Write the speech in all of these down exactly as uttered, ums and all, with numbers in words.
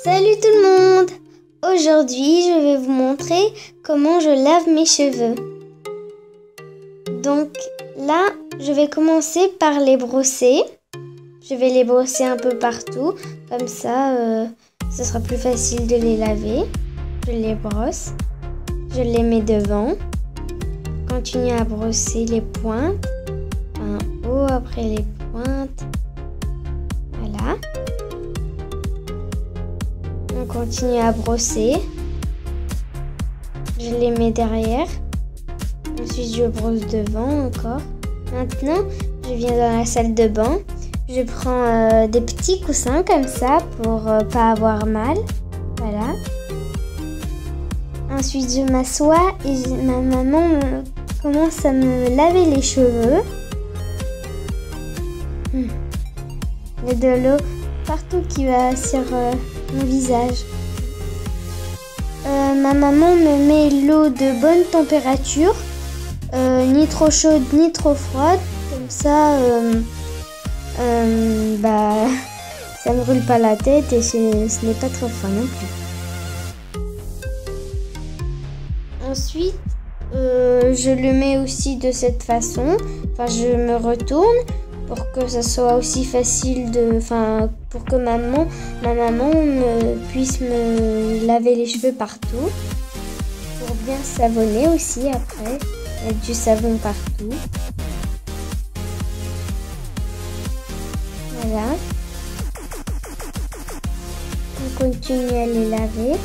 Salut tout le monde! Aujourd'hui, je vais vous montrer comment je lave mes cheveux. Donc là, je vais commencer par les brosser. Je vais les brosser un peu partout, comme ça, euh, ce sera plus facile de les laver. Je les brosse, je les mets devant. Continue à brosser les pointes, en haut après les pointes. Voilà. On continue à brosser. Je les mets derrière. Ensuite, je brosse devant encore. Maintenant, je viens dans la salle de bain. Je prends euh, des petits coussins comme ça pour euh, pas avoir mal. Voilà. Ensuite, je m'assois et je, ma maman me, commence à me laver les cheveux. Hum. Il y a de l'eau partout qui va sur euh, mon visage. Euh, ma maman me met l'eau de bonne température, euh, ni trop chaude ni trop froide, comme ça, euh, euh, bah, ça ne brûle pas la tête et ce, ce n'est pas trop froid non plus. Ensuite, euh, je le mets aussi de cette façon, enfin je me retourne pour que ça soit aussi facile de, enfin pour que maman, ma maman me, puisse me laver les cheveux partout, pour bien savonner aussi après, mettre du savon partout. Voilà. On continue à les laver.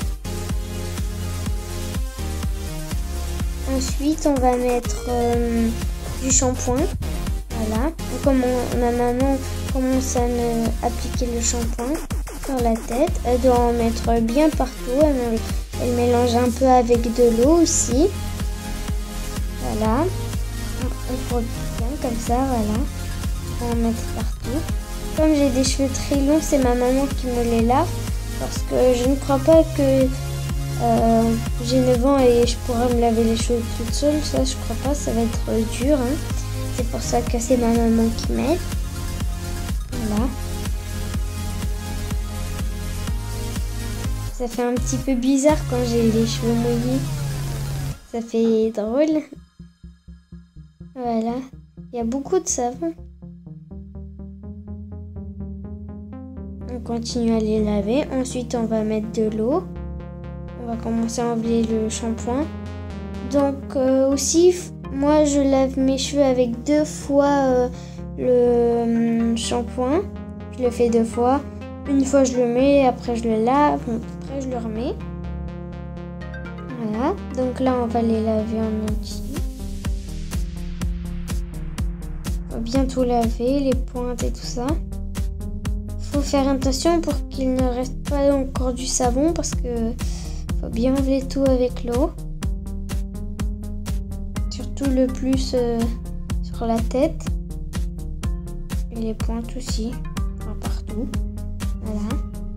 Ensuite, on va mettre euh, du shampoing. Voilà. Comme on, ma maman commence à me appliquer le shampoing sur la tête, elle doit en mettre bien partout. Elle, elle mélange un peu avec de l'eau aussi. Voilà. On frotte bien comme ça, voilà. On va en mettre partout. Comme j'ai des cheveux très longs, c'est ma maman qui me les lave parce que je ne crois pas que euh, j'ai neuf ans et je pourrais me laver les cheveux toute seule. Ça, je crois pas, ça va être dur. Hein. C'est pour ça que c'est ma maman qui m'aide. Voilà. Ça fait un petit peu bizarre quand j'ai les cheveux mouillés. Ça fait drôle. Voilà. Il y a beaucoup de savon. On continue à les laver. Ensuite, on va mettre de l'eau. On va commencer à enlever le shampoing. Donc euh, aussi, moi je lave mes cheveux avec deux fois euh, le euh, shampoing. Je le fais deux fois. Une fois je le mets, après je le lave, après je le remets. Voilà. Donc là on va les laver en entier. On va bien tout laver, les pointes et tout ça. Faut faire attention pour qu'il ne reste pas encore du savon parce que faut bien enlever tout avec l'eau. Surtout le plus euh, sur la tête. Et les pointes aussi. Enfin, partout. Voilà.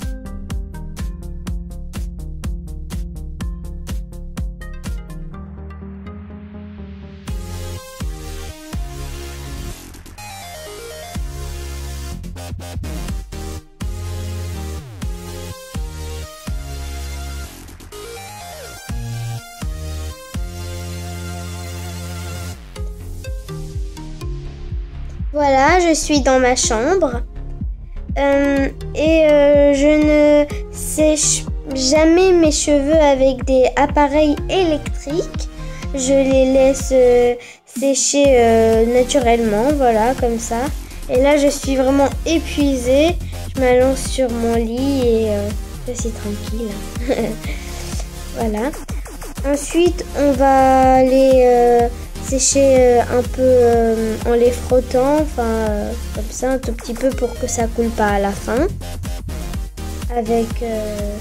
Voilà, je suis dans ma chambre euh, et euh, je ne sèche jamais mes cheveux avec des appareils électriques. Je les laisse euh, sécher euh, naturellement, voilà, comme ça. Et là, je suis vraiment épuisée. Je m'allonge sur mon lit et euh, je suis tranquille. Voilà. Ensuite, on va les euh, sécher euh, un peu euh, en les frottant, enfin euh, comme ça un tout petit peu pour que ça coule pas à la fin. Avec euh...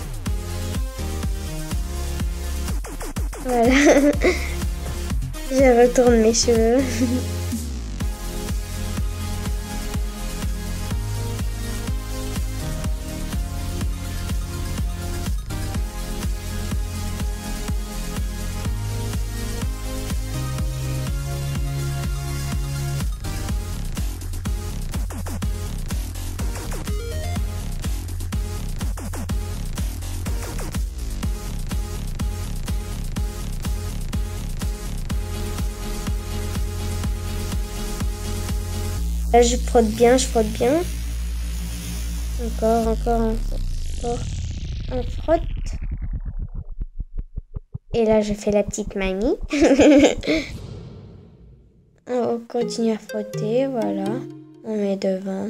voilà. Je retourne mes cheveux. Là, je frotte bien, je frotte bien. Encore, encore, encore. On frotte. Et là, je fais la petite mamie. On continue à frotter, voilà. On met devant.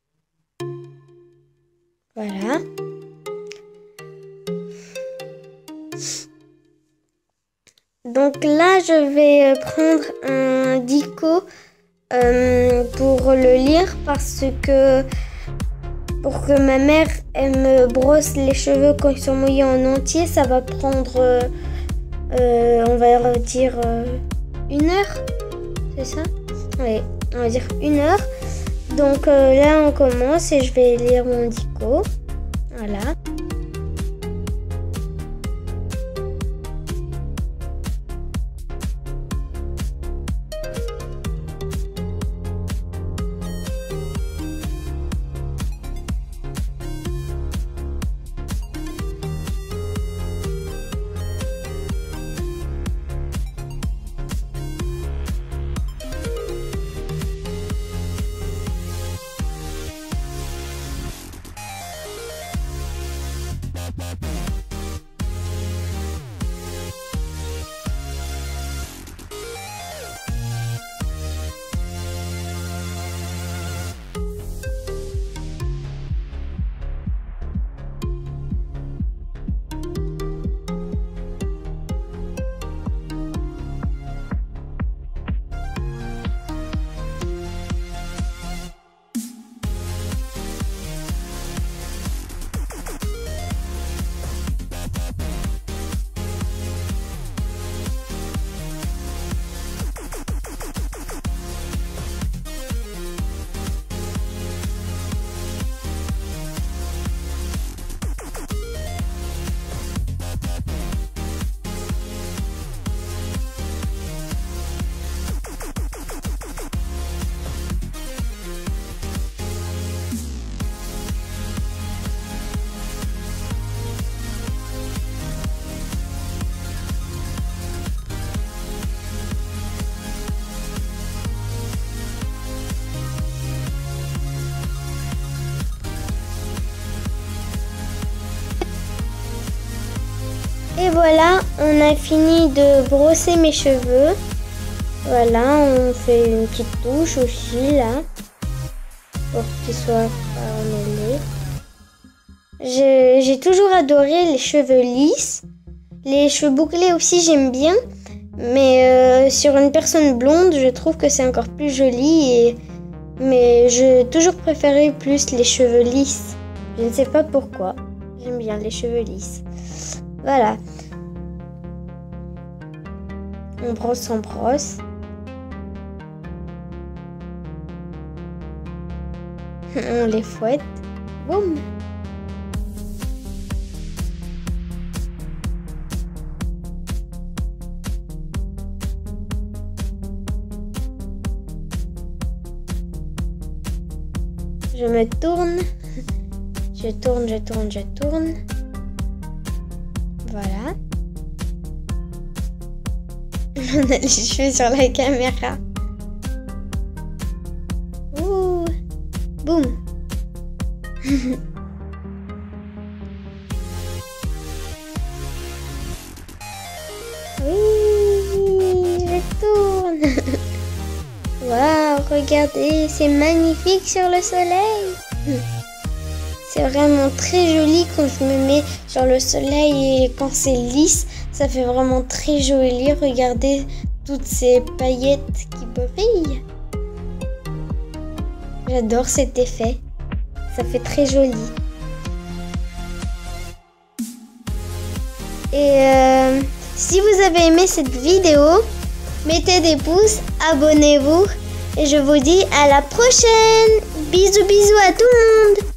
Voilà. Donc là, je vais prendre un dico euh, pour le lire parce que pour que ma mère elle me brosse les cheveux quand ils sont mouillés en entier, ça va prendre, euh, on va dire euh, une heure, c'est ça? Oui, on va dire une heure. Donc euh, là, on commence et je vais lire mon dico. Voilà. Et voilà, on a fini de brosser mes cheveux. Voilà, on fait une petite touche aussi là, pour qu'ils soient pas emmêlés. J'ai toujours adoré les cheveux lisses. Les cheveux bouclés aussi j'aime bien. Mais euh, sur une personne blonde, je trouve que c'est encore plus joli. Et... Mais j'ai toujours préféré plus les cheveux lisses. Je ne sais pas pourquoi. J'aime bien les cheveux lisses. Voilà. On brosse, on brosse. On les fouette. Boum. Je me tourne. Je tourne, je tourne, je tourne. Voilà. On a les cheveux sur la caméra. Ouh. Boum. Oui, je tourne. Waouh, regardez, c'est magnifique sur le soleil. C'est vraiment très joli quand je me mets sur le soleil et quand c'est lisse, ça fait vraiment très joli. Regardez toutes ces paillettes qui brillent. J'adore cet effet. Ça fait très joli. Et euh, si vous avez aimé cette vidéo, mettez des pouces, abonnez-vous et je vous dis à la prochaine. Bisous bisous à tout le monde.